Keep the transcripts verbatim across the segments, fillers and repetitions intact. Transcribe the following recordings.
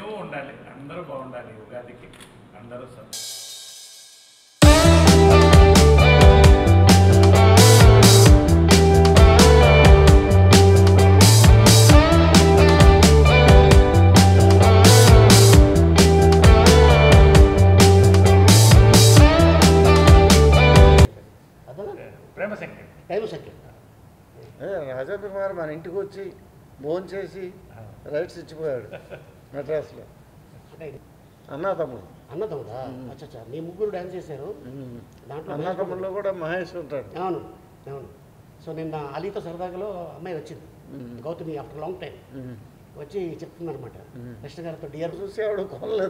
నువ్వు ఉండాలి, అందరూ బాగుండాలి, ఉగాదికి అందరూ సరే. ప్రేమ సంఖ్య ప్రేమ సంఖ్య రాజా కుమార్ మన ఇంటికి వచ్చి భోజనం చేసి రైట్స్ ఇచ్చిపోయాడు మెడ్రాస్లో. అన్నా తమ్ముడు అన్న తమ్ముడా? అచ్చా, మీ ముగ్గురు డ్యాన్స్ చేశారు దాంట్లో. అన్నా తమ్ముడులో కూడా మహేష్ ఉంటాడు. అవును అవును. సో నిన్న అలీతో సరదాగాలో అమ్మాయి వచ్చింది, గౌతమి, ఆఫ్టర్ లాంగ్ టైం వచ్చి చెప్తుంది అనమాట కృష్ణ గారితో డియర్ చూసేవాడు కొనలేదు.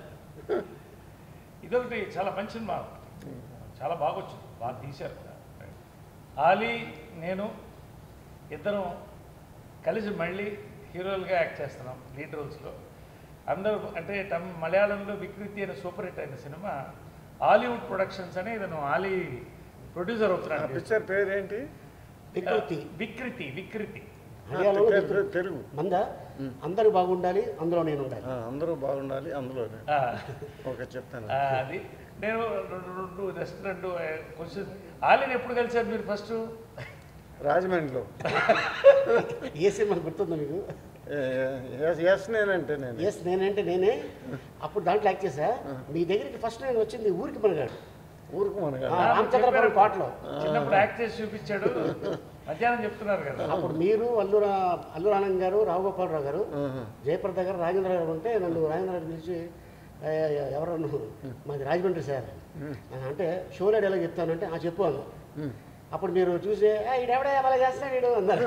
ఇదొకటి చాలా మంచి సినిమా, చాలా బాగా వచ్చింది, బాగా తీశారు. ఆలీ నేను ఇద్దరం కలిసి మళ్ళీ హీరోలుగా యాక్ట్ చేస్తున్నాం లీడ్ రోల్స్లో. అందరూ అంటే తమ మలయాళంలో వికృతి అనే సూపర్ హిట్ అయిన సినిమా హాలీవుడ్ ప్రొడక్షన్స్ అని ఇతను ఆలీ ప్రొడ్యూసర్ అవుతున్నాడు. పిక్చర్ పేరు ఏంటి? వికృతి. వికృతి వికృతి తెలుగు మంద. అందరూ బాగుండాలి, అందులో నేను ఉండాలి. అందరూ బాగుండాలి, అందులో ఓకే చెప్తాను. అది నేను రెండు రెండు రెస్టారెంట్ క్వశ్చన్. ఆలీని ఎప్పుడు కలిసారు మీరు ఫస్ట్? రాజమండ్రిలో. ఏ సినిమా గుర్తుందా మీకు? ఎస్ నేనంటే నేను ఎస్ నేనంటే నేనే. అప్పుడు దాంట్లో యాక్ట్ చేశా. మీ దగ్గరికి ఫస్ట్ నేను వచ్చింది ఊరికి మనగాడు. ఊరికి మనగాడు రామచంద్రపురం కోటలో చిన్నప్పుడు యాక్ట్ చేసి చూపించాడు. మధ్యాహ్నం చెప్తున్నారు కదా. అప్పుడు మీరు అల్లు అల్లు ఆనంద్ గారు, రావుగోపాలరావు గారు, జయప్రద గారు, రాజేంద్ర గారు ఉంటే నన్ను రాజేంద్ర గారు పిలిచి ఎవరు నువ్వు మాది రాజమండ్రి సార్ అంటే షోలో ఎలా చెప్తానంటే ఆ చెప్పు అన్న. అప్పుడు మీరు చూసి ఈడెవడే అలా చేస్తాడు వీడు అన్నారు.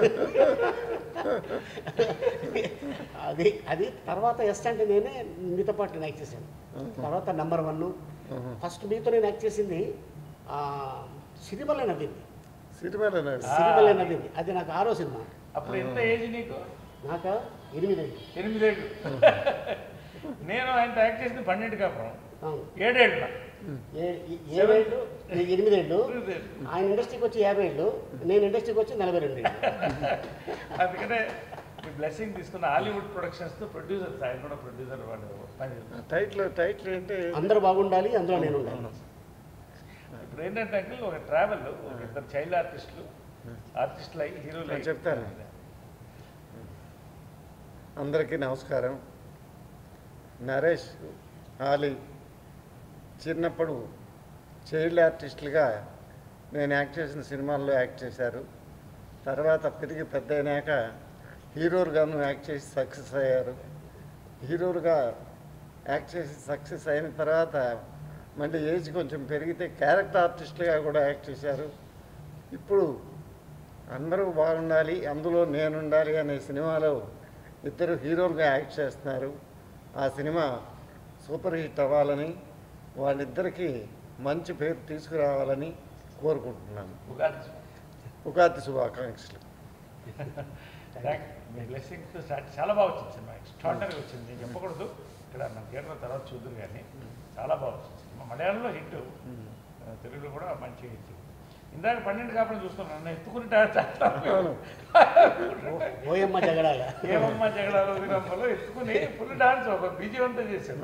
అది అది తర్వాత ఎస్ అంటే నేనే మీతో పాటు నేను యాక్ట్ చేశాను. తర్వాత నెంబర్ వన్. ఫస్ట్ మీతో నేను యాక్ట్ చేసింది సిరిమల్లె నవ్వింది. సిరిమల్లె సిరిమల్లె నవ్వింది అది నాకు ఆరో సినిమా. అప్పుడు ఎంత ఏజ్ నీకు? నాకు ఎనిమిదేళ్ళు. ఎనిమిదేళ్ళు. నేను ఆయన యాక్ట్ చేసింది పన్నెండు కాపురం, ఏడేళ్ళు. ఏడేళ్ళు ఎనిమిదేళ్ళు. ఆయన ఇండస్ట్రీకి వచ్చి యాభై ఏళ్ళు, నేను ఇండస్ట్రీకి వచ్చి నలభై రెండు ఏళ్ళు. అందుకనే మీ బ్లెస్సింగ్ తీసుకున్న హాలీవుడ్ ప్రొడక్షన్స్తో ప్రొడ్యూసర్, ఆయన కూడా ప్రొడ్యూసర్. వాళ్ళు టైటిల్ టైటిల్ ఏంటి? అందరూ బాగుండాలి, అందులో నేను ఉండాలి. ఇప్పుడు ఏంటంటే అంకుల్ ఒక ట్రావెల్, ఒక ఇద్దరు చైల్డ్ ఆర్టిస్టులు ఆర్టిస్టులు అయ్యి హీరోలు అయ్యి చెప్తాను. అందరికీ నమస్కారం. నరేష్, ఆలీ చిన్నప్పుడు చైల్డ్ ఆర్టిస్టులుగా నేను యాక్ట్ చేసిన సినిమాల్లో యాక్ట్ చేశారు. తర్వాత పెరిగి పెద్ద అయినాక హీరోలుగాను యాక్ట్ చేసి సక్సెస్ అయ్యారు. హీరోలుగా యాక్ట్ చేసి సక్సెస్ అయిన తర్వాత మళ్ళీ ఏజ్ కొంచెం పెరిగితే క్యారెక్టర్ ఆర్టిస్టులుగా కూడా యాక్ట్ చేశారు. ఇప్పుడు అందరూ బాగుండాలి, అందులో నేనుండాలి అనే సినిమాలో ఇద్దరు హీరోలుగా యాక్ట్ చేస్తున్నారు. ఆ సినిమా సూపర్ హిట్ అవ్వాలని, వాళ్ళిద్దరికీ మంచి పేరు తీసుకురావాలని కోరుకుంటున్నాను. ఉగాది శుభాకాంక్షలు. మీ బ్లెస్సింగ్స్ చాలా బాగా వచ్చింది సినిమా, ఎక్స్ట్రాడినరీ వచ్చింది. నేను చెప్పకూడదు, ఇక్కడ మన థియేటర్ తర్వాత చూద్దురు కానీ చాలా బాగా వచ్చింది సినిమా. మలయాళంలో హిట్, తెలుగులో కూడా మంచి హిట్. ఇందాక పన్నెండు కాపురం చూస్తున్నాను, నన్ను ఎత్తుకుని ఓయమ్మ జగడాల ఏమమ్మ జగడాలు విరామంలో ఎత్తుకుని ఫుల్ డాన్స్ ఒక విజయవంతం చేశాను.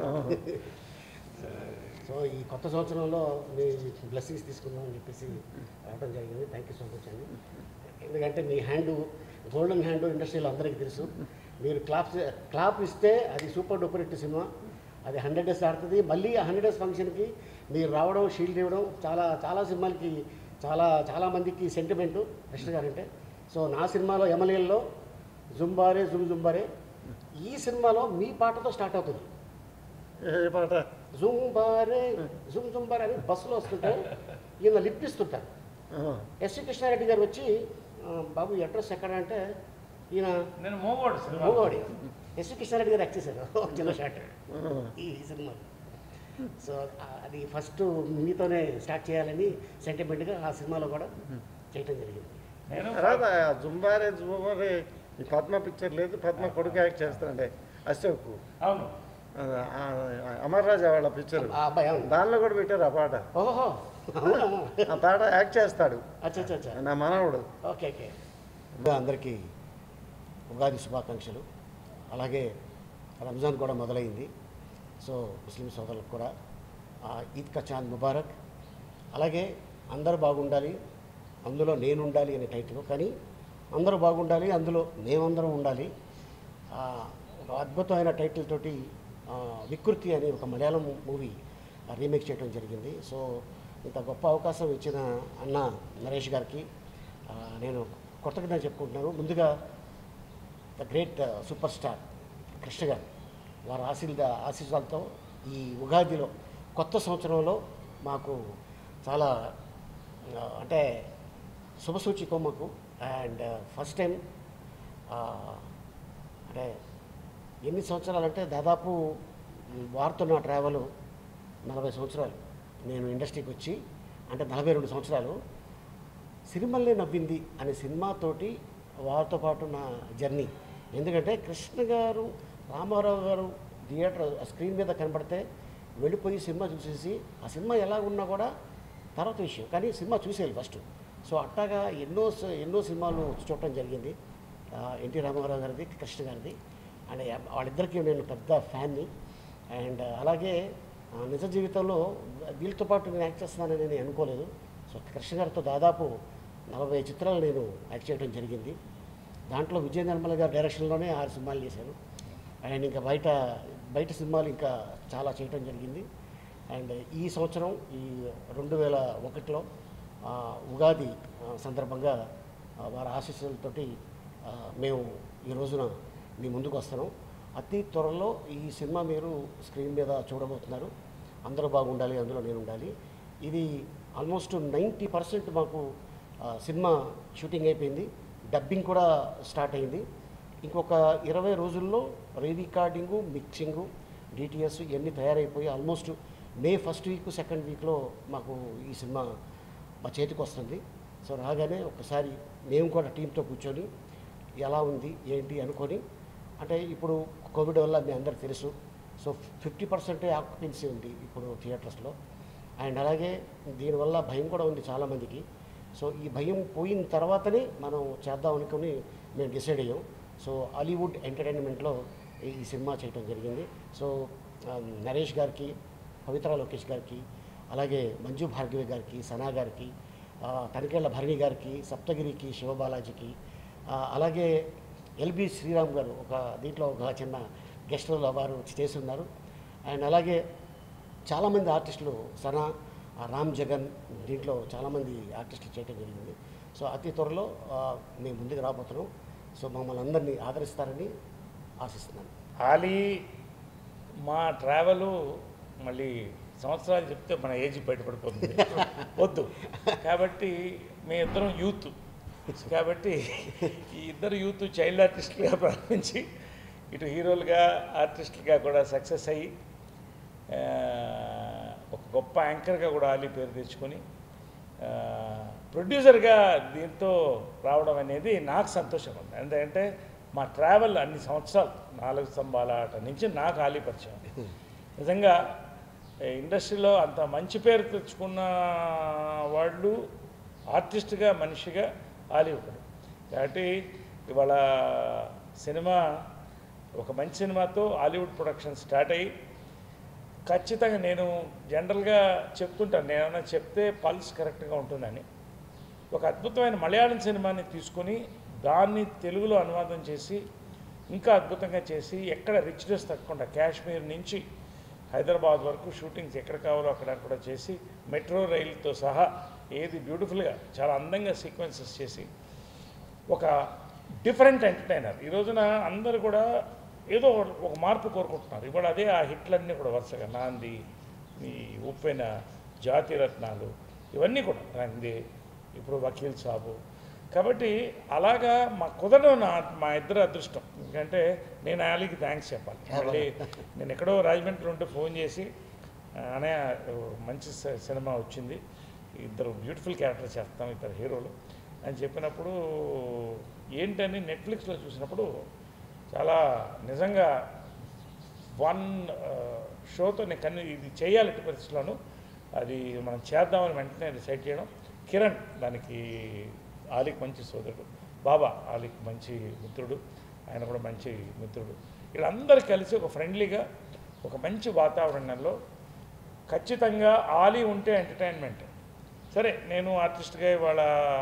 సో ఈ కొత్త సంవత్సరంలో మీ బ్లెస్సింగ్స్ తీసుకుందామని చెప్పేసి రావడం జరిగింది. థ్యాంక్ యూ సో మచ్ అండి. ఎందుకంటే మీ హ్యాండ్ గోల్డెన్ హ్యాండ్ ఇండస్ట్రీలో అందరికీ తెలుసు. మీరు క్లాప్ క్లాప్ ఇస్తే అది సూపర్ డూపర్ హిట్ సినిమా, అది హండ్రెడ్ డేస్ ఆడుతుంది. మళ్ళీ ఆ హండ్రెడ్ డేస్ ఫంక్షన్కి మీరు రావడం, షీల్డ్ ఇవ్వడం చాలా చాలా సినిమాలకి చాలా చాలామందికి సెంటిమెంటు కృష్ణ గారు అంటే. సో నా సినిమాలో ఎమ్మెల్యేల్లో జుంబారే జుమ్ జుంబారే ఈ సినిమాలో మీ పాటతో స్టార్ట్ అవుతుంది. ఏ పాట? జుంబారే జుమ్ జుంబారే అని బస్సులో వస్తుంటే ఈయన లిఫ్ట్ ఇస్తుంటారు. ఎస్వి కృష్ణారెడ్డి గారు వచ్చి బాబు అడ్రస్ ఎక్కడ అంటే ఈయన నేను మోగోడు మోగోడి ఎస్వి కృష్ణారెడ్డి గారు యాక్ట్ చేశారు చిన్న షాట్ ఈ సినిమా. సో అది ఫస్ట్ మీతోనే స్టార్ట్ చేయాలని సెంటిమెంట్గా ఆ సినిమాలో కూడా చేయటం జరిగింది. తర్వాత జుంబారే జుంబారే ఈ పద్మ పిక్చర్ లేదు, పద్మ కొడుకు యాక్ట్ చేస్తానండి అశోక్. అవును, అమర్ రాజా వాళ్ళ పిక్చర్, దానిలో కూడా పెట్టారు ఆ పాట. ఓహో, ఆ పాట యాక్ట్ చేస్తాడు అచ్చా నా మనవడు. Okay okay. అందరికీ ఉగాది శుభాకాంక్షలు. అలాగే రంజాన్ కూడా మొదలైంది. సో ముస్లిం సోదరులకు కూడా ఈద్ కా చాంద్ ముబారక్. అలాగే అందరూ బాగుండాలి, అందులో నేను ఉండాలి అనే టైటిల్, కానీ అందరూ బాగుండాలి, అందులో మేమందరం ఉండాలి. ఒక అద్భుతమైన టైటిల్ తోటి వికృతి అనే ఒక మలయాళం మూవీ రీమేక్ చేయడం జరిగింది. సో ఇంత గొప్ప అవకాశం ఇచ్చిన అన్న నరేష్ గారికి నేను కృతజ్ఞతలు చెప్పుకుంటున్నాను. ముందుగా the great super star Krishna garu వారి ఆశీర్ద ఆశీస్సులతో ఈ ఉగాదిలో కొత్త సంవత్సరంలో మాకు చాలా అంటే శుభసూచికం మాకు. అండ్ ఫస్ట్ టైం అంటే ఎన్ని సంవత్సరాలు అంటే దాదాపు వారితో నా ట్రావెల్ నలభై సంవత్సరాలు. నేను ఇండస్ట్రీకి వచ్చి అంటే నలభై రెండు సంవత్సరాలు. సిరిమల్లె నవ్వింది అనే సినిమాతోటి వారితో పాటు నా జర్నీ. ఎందుకంటే కృష్ణ గారు, రామారావు గారు థియేటర్ స్క్రీన్ మీద కనబడితే వెళ్ళిపోయి సినిమా చూసేసి ఆ సినిమా ఎలా ఉన్నా కూడా తర్వాత విషయం, కానీ సినిమా చూసేయాలి ఫస్ట్. సో అట్టాగా ఎన్నో ఎన్నో సినిమాలు చూడటం జరిగింది. ఎన్టీ రామారావు గారిది, కృష్ణ గారిది. అండ్ వాళ్ళిద్దరికీ నేను పెద్ద ఫ్యాన్ని. అండ్ అలాగే నిజ జీవితంలో వీళ్ళతో పాటు నేను యాక్ట్ చేస్తున్నానని నేను అనుకోలేదు. సో కృష్ణ గారితో దాదాపు నలభై చిత్రాలు నేను యాక్ట్ చేయడం జరిగింది. దాంట్లో విజయ నిర్మల గారి డైరెక్షన్లోనే ఆరు సినిమాలు చేశాను. అండ్ ఇంకా బయట బయట సినిమాలు ఇంకా చాలా చేయటం జరిగింది. అండ్ ఈ సంవత్సరం ఈ రెండు వేల ఒకటిలో ఉగాది సందర్భంగా వారి ఆశీస్సులతోటి మేము ఈ రోజున మీ ముందుకు వస్తున్నాం. అతి త్వరలో ఈ సినిమా మీరు స్క్రీన్ మీద చూడబోతున్నారు. అందరూ బాగుండాలి, అందులో నేను ఉండాలి. ఇది ఆల్మోస్ట్ నైంటీ పర్సెంట్ మాకు సినిమా షూటింగ్ అయిపోయింది. డబ్బింగ్ కూడా స్టార్ట్ అయింది. ఇంకొక ఇరవై రోజుల్లో రీ రికార్డింగు, మిక్సింగు, డిటిఎస్ ఇవన్నీ తయారైపోయి almost May first week second వీక్లో మాకు ఈ సినిమా మా చేతికి వస్తుంది. సో రాగానే ఒకసారి మేము కూడా టీంతో కూర్చొని ఎలా ఉంది ఏంటి అనుకొని, అంటే ఇప్పుడు కోవిడ్ వల్ల మీ అందరికి తెలుసు. సో ఫిఫ్టీ పర్సెంటే ఆక్యుపెన్సీ ఉంది ఇప్పుడు థియేటర్స్లో. అండ్ అలాగే దీనివల్ల భయం కూడా ఉంది చాలామందికి. సో ఈ భయం పోయిన తర్వాతనే మనం చేద్దాం అనుకుని మేము డిసైడ్ అయ్యాం. సో హాలీవుడ్ ఎంటర్టైన్మెంట్లో ఈ సినిమా చేయడం జరిగింది. సో నరేష్ గారికి, పవిత్ర లోకేష్ గారికి, అలాగే మంజు భార్గవి గారికి, సనా గారికి, తనికేళ్ల భరణి గారికి, సప్తగిరికి, శివబాలాజీకి, అలాగే ఎల్బి శ్రీరామ్ గారు ఒక దీంట్లో ఒక చిన్న గెస్ట్ రోల్ వారు చేసి ఉన్నారు. అండ్ అలాగే చాలామంది ఆర్టిస్టులు, సనా, రామ్ జగన్, దీంట్లో చాలామంది ఆర్టిస్టులు చేయడం జరిగింది. సో అతి త్వరలో మేము ముందుకు రాబోతున్నాం. సో మమ్మల్ని అందరినీ ఆదరిస్తారని ఆశిస్తున్నాను. ఆలీ మా ట్రావెలు మళ్ళీ సంవత్సరాలు చెప్తే మన ఏజ్ బయటపడిపోతుంది, వద్దు. కాబట్టి మీ ఇద్దరం యూత్, కాబట్టి ఈ ఇద్దరు యూత్ చైల్డ్ ఆర్టిస్టులుగా ప్రారంభించి ఇటు హీరోలుగా ఆర్టిస్టులుగా కూడా సక్సెస్ అయ్యి ఒక గొప్ప యాంకర్గా కూడా ఆలీ పేరు తెచ్చుకొని ప్రొడ్యూసర్గా దీంతో రావడం అనేది నాకు సంతోషం ఉంది. ఎందుకంటే మా ట్రావెల్ అన్ని సంవత్సరాలు, నాలుగు స్తంభాల ఆట నుంచి నాకు ఆలీ పరిచయం. నిజంగా ఇండస్ట్రీలో అంత మంచి పేరు తెచ్చుకున్న వాళ్ళు ఆర్టిస్ట్గా, మనిషిగా ఆలీ ఒకడు. కాబట్టి ఇవాళ సినిమా ఒక మంచి సినిమాతో హాలీవుడ్ ప్రొడక్షన్ స్టార్ట్ అయ్యి ఖచ్చితంగా నేను జనరల్గా చెప్తుంటాను, నేనేమన్నా చెప్తే పల్స్ కరెక్ట్గా ఉంటుందని. ఒక అద్భుతమైన మలయాళం సినిమాని తీసుకొని దాన్ని తెలుగులో అనువాదం చేసి ఇంకా అద్భుతంగా చేసి ఎక్కడ రిచ్నెస్ తగ్గకుండా కాశ్మీర్ నుంచి హైదరాబాద్ వరకు షూటింగ్స్ ఎక్కడ కావాలో అక్కడ కూడా చేసి మెట్రో రైలుతో సహా ఏది బ్యూటిఫుల్గా చాలా అందంగా సీక్వెన్సెస్ చేసి ఒక డిఫరెంట్ ఎంటర్టైనర్. ఈ రోజున అందరూ కూడా ఏదో ఒక మార్పు కోరుకుంటున్నారు. ఇప్పుడు అదే ఆ హిట్లన్నీ కూడా వరుసగా నాంది, ఈ ఉప్పెన, జాతి రత్నాలు, ఇవన్నీ కూడా రంది, ఇప్పుడు వకీల్ సాబు. కాబట్టి అలాగా మా కుదరడం నా మా ఇద్దరు అదృష్టం. ఎందుకంటే నేను ఆలీకి థ్యాంక్స్ చెప్పాలి. మళ్ళీ నేను ఎక్కడో రాజమండ్రి ఉంటే ఫోన్ చేసి అనే మంచి సినిమా వచ్చింది, ఇద్దరు బ్యూటిఫుల్ క్యారెక్టర్ చేస్తాం, ఇద్దరు హీరోలు అని చెప్పినప్పుడు ఏంటని నెట్ఫ్లిక్స్లో చూసినప్పుడు చాలా నిజంగా వన్ షోతో నేను కన్ను ఇది చేయాలి ఎట్టి పరిస్థితుల్లోనూ, అది మనం చేద్దామని వెంటనే డిసైడ్ చేయడం. కిరణ్ దానికి ఆలీకి మంచి సోదరుడు, బాబా ఆలీకి మంచి మిత్రుడు, ఆయన కూడా మంచి మిత్రుడు. వీళ్ళందరూ కలిసి ఒక ఫ్రెండ్లీగా ఒక మంచి వాతావరణంలో ఖచ్చితంగా ఆలీ ఉంటే ఎంటర్టైన్మెంట్. సరే నేను ఆర్టిస్ట్గా ఇవాళ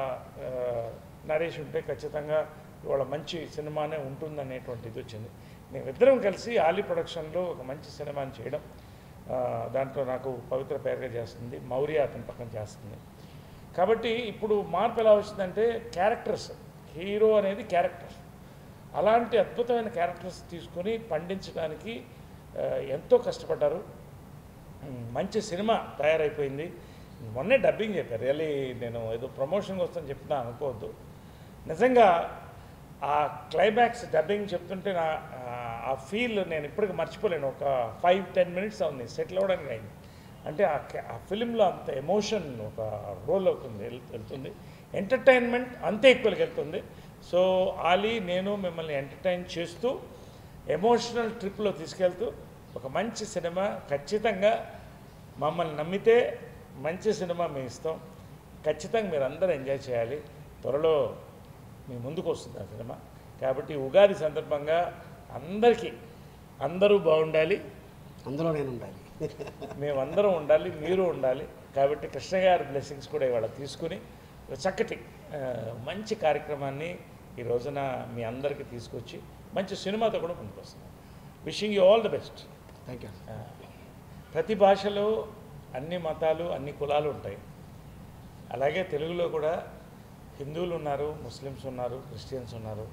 నరేష్ ఉంటే ఖచ్చితంగా ఇవాళ మంచి సినిమానే ఉంటుందనేటువంటి ఇది వచ్చింది. మేము ఇద్దరం కలిసి ఆలీ ప్రొడక్షన్లో ఒక మంచి సినిమాని చేయడం, దాంట్లో నాకు పవిత్ర పేరుగా చేస్తుంది, మౌర్య అతని పక్కన చేస్తుంది. కాబట్టి ఇప్పుడు మార్పు ఎలా వచ్చిందంటే క్యారెక్టర్స్, హీరో అనేది క్యారెక్టర్, అలాంటి అద్భుతమైన క్యారెక్టర్స్ తీసుకొని పండించడానికి ఎంతో కష్టపడ్డారు. మంచి సినిమా తయారైపోయింది. మొన్నే డబ్బింగ్ చెప్పారు. రియల్లీ నేను ఏదో ప్రమోషన్ కోసం చెప్తున్నా అనుకోవద్దు. నిజంగా ఆ క్లైమాక్స్ డబ్బింగ్ చెప్తుంటే నా ఆ ఫీల్ నేను ఇప్పటికీ మర్చిపోలేను. ఒక ఫైవ్ టెన్ మినిట్స్ అవుతుంది సెటిల్ అవ్వడానికి అయింది. అంటే ఆ ఫిలింలో అంత ఎమోషన్ ఒక రోల్ అవుతుంది, వెళ్తుంది. ఎంటర్టైన్మెంట్ అంతే ఈక్వల్గా వెళ్తుంది. సో ఆలీ నేను మిమ్మల్ని ఎంటర్టైన్ చేస్తూ ఎమోషనల్ ట్రిప్లో తీసుకెళ్తూ ఒక మంచి సినిమా, ఖచ్చితంగా మమ్మల్ని నమ్మితే మంచి సినిమా మేము ఇస్తాం. ఖచ్చితంగా మీరు అందరూ ఎంజాయ్ చేయాలి. త్వరలో మీ ముందుకు వస్తుంది ఆ సినిమా. కాబట్టి ఉగాది సందర్భంగా అందరికీ అందరూ బాగుండాలి, అందులో నేను ఉండాలి, మేమందరం ఉండాలి, మీరు ఉండాలి. కాబట్టి కృష్ణ గారి బ్లెస్సింగ్స్ కూడా ఇవాళ తీసుకుని ఒక చక్కటి మంచి కార్యక్రమాన్ని ఈ రోజున మీ అందరికీ తీసుకొచ్చి మంచి సినిమాతో కూడా ముందుకు వస్తున్నాం. Wishing you all the best. Thank you. ప్రతి భాషలో అన్ని మతాలు అన్ని కులాలు ఉంటాయి. అలాగే తెలుగులో కూడా హిందువులు ఉన్నారు, ముస్లిమ్స్ ఉన్నారు, క్రిస్టియన్స్ ఉన్నారు.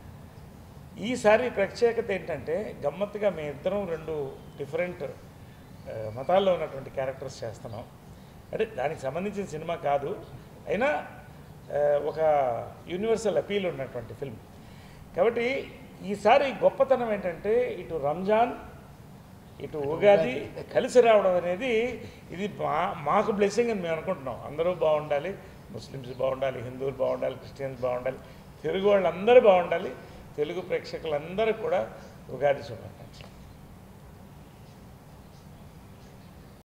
ఈసారి ప్రత్యేకత ఏంటంటే గమ్మత్తుగా మేము ఇద్దరం రెండు డిఫరెంట్ మతాల్లో ఉన్నటువంటి క్యారెక్టర్స్ చేస్తున్నాం. అంటే దానికి సంబంధించిన సినిమా కాదు, అయినా ఒక యూనివర్సల్ అపీల్ ఉన్నటువంటి ఫిల్మ్. కాబట్టి ఈసారి గొప్పతనం ఏంటంటే ఇటు రంజాన్ ఇటు ఉగాది కలిసి రావడం అనేది ఇది మా మాకు బ్లెస్సింగ్ అని మేము అనుకుంటున్నాం. అందరూ బాగుండాలి, ముస్లిమ్స్ బాగుండాలి, హిందువులు బాగుండాలి, క్రిస్టియన్స్ బాగుండాలి, తెలుగు వాళ్ళందరూ బాగుండాలి. తెలుగు ప్రేక్షకులందరూ కూడా ఉగాది శుభాకాంక్షలు.